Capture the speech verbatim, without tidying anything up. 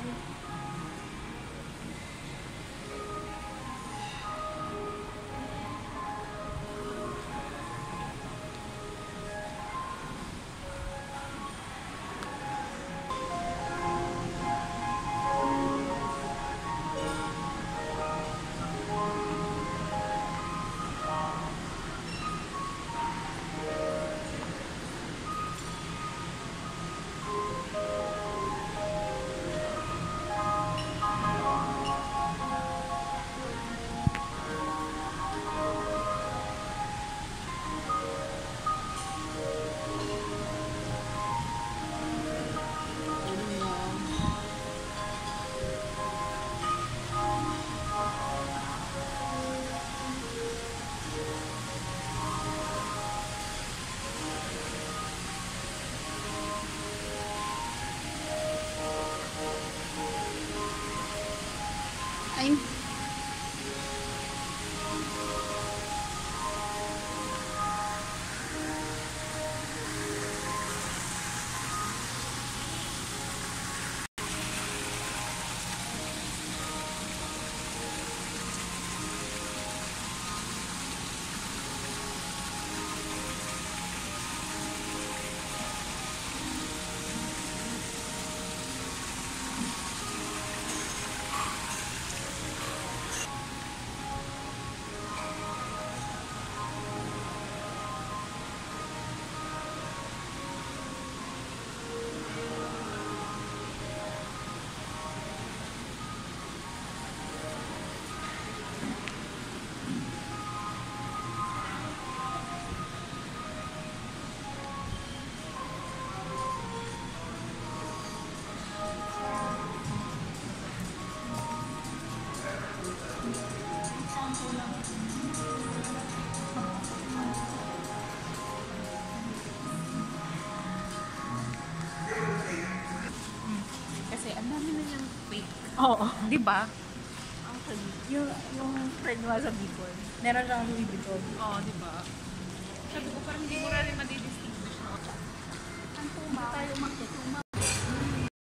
Ay, Kasi ang dami na niyang fake. oo. Di ba? Actually, yung, yung friend mo sa Bicol, meron siyang Louis Vuitton. Oo, di ba? Sabi ko parang hindi mo rin madidistinguish. Ang tuma, tayo umakit,